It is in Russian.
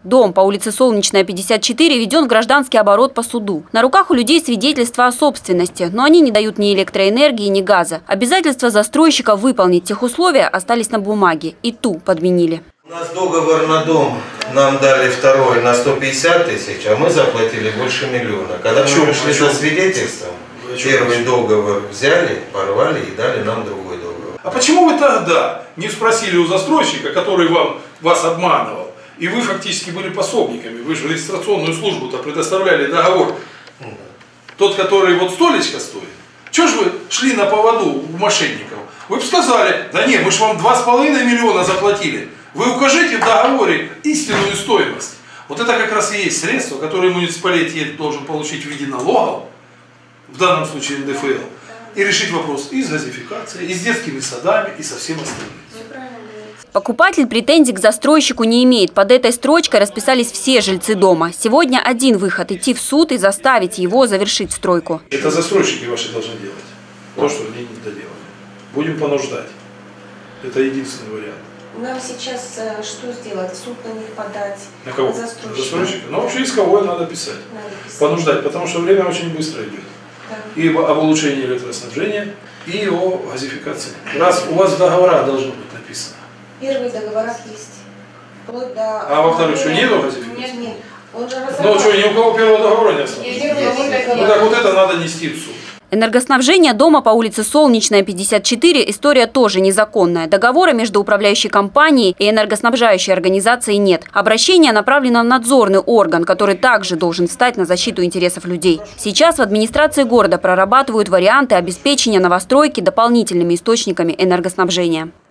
Дом по улице Солнечная, 54 введен в гражданский оборот по суду. На руках у людей свидетельства о собственности, но они не дают ни электроэнергии, ни газа. Обязательства застройщика выполнить техусловия остались на бумаге. И ту подменили. У нас договор на дом, нам дали второй на 150 тысяч, а мы заплатили больше миллиона. Когда мы пришли за свидетельством, первый договор взяли, порвали и дали нам другой договор. А почему вы тогда не спросили у застройщика, который вас обманывал, и вы фактически были пособниками, вы же регистрационную службу-то предоставляли договор, тот, который вот столечко стоит? Чего же вы шли на поводу у мошенников? Вы бы сказали, да нет, мы же вам 2,5 миллиона заплатили. Вы укажите в договоре истинную стоимость. Вот это как раз и есть средства, которые муниципалитет должен получить в виде налогов, в данном случае НДФЛ, и решить вопрос и с газификацией, и с детскими садами, и со всем остальным. Покупатель претензий к застройщику не имеет. Под этой строчкой расписались все жильцы дома. Сегодня один выход – идти в суд и заставить его завершить стройку. Это застройщики ваши должны делать. То, что они не доделали. Будем понуждать. Это единственный вариант. Нам сейчас что сделать? В суд на них подать? На кого? Застройщика. Ну, вообще исковое надо писать. Понуждать, потому что время очень быстро идет. Да. И об улучшении электроснабжения, и о газификации. Раз у вас договора должно быть написано. Первые договора есть. Вплоть до... А во вторых что, нету газификации? Нет. Он же разобрал. Ну что, ни у кого первого договора не осталось? Ну так вот это надо нести в суд. Энергоснабжение дома по улице Солнечная, 54 – история тоже незаконная. Договора между управляющей компанией и энергоснабжающей организацией нет. Обращение направлено в надзорный орган, который также должен встать на защиту интересов людей. Сейчас в администрации города прорабатывают варианты обеспечения новостройки дополнительными источниками энергоснабжения.